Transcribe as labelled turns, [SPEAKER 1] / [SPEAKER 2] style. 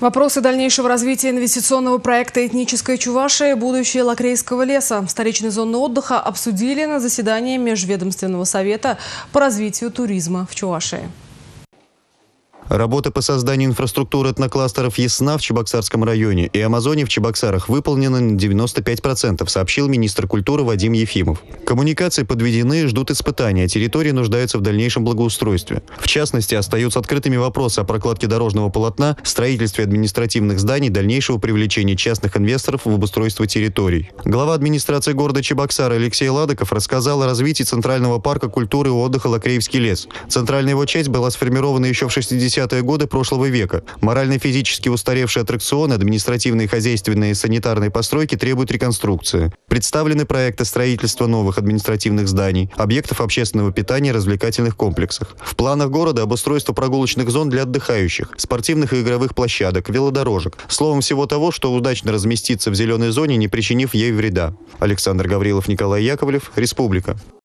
[SPEAKER 1] Вопросы дальнейшего развития инвестиционного проекта «Этническая Чувашия. Будущее Лакрейского леса» столичной зоны отдыха обсудили на заседании Межведомственного совета по развитию туризма в Чувашии.
[SPEAKER 2] Работа по созданию инфраструктуры этнокластеров «Ясна» в Чебоксарском районе и «Амазоне» в Чебоксарах выполнена на 95%, сообщил министр культуры Вадим Ефимов. Коммуникации подведены, ждут испытания, а территории нуждаются в дальнейшем благоустройстве. В частности, остаются открытыми вопросы о прокладке дорожного полотна, строительстве административных зданий, дальнейшего привлечения частных инвесторов в обустройство территорий. Глава администрации города Чебоксары Алексей Ладыков рассказал о развитии Центрального парка культуры и отдыха «Лакрейский лес». Центральная его часть была сформирована еще в 60-е годы прошлого века. Морально и физически устаревшие аттракционы, административные, хозяйственные и санитарные постройки требуют реконструкции. Представлены проекты строительства новых административных зданий, объектов общественного питания и развлекательных комплексах. В планах города обустройство прогулочных зон для отдыхающих, спортивных и игровых площадок, велодорожек. Словом, всего того, что удачно разместится в зеленой зоне, не причинив ей вреда. Александр Гаврилов, Николай Яковлев, Республика.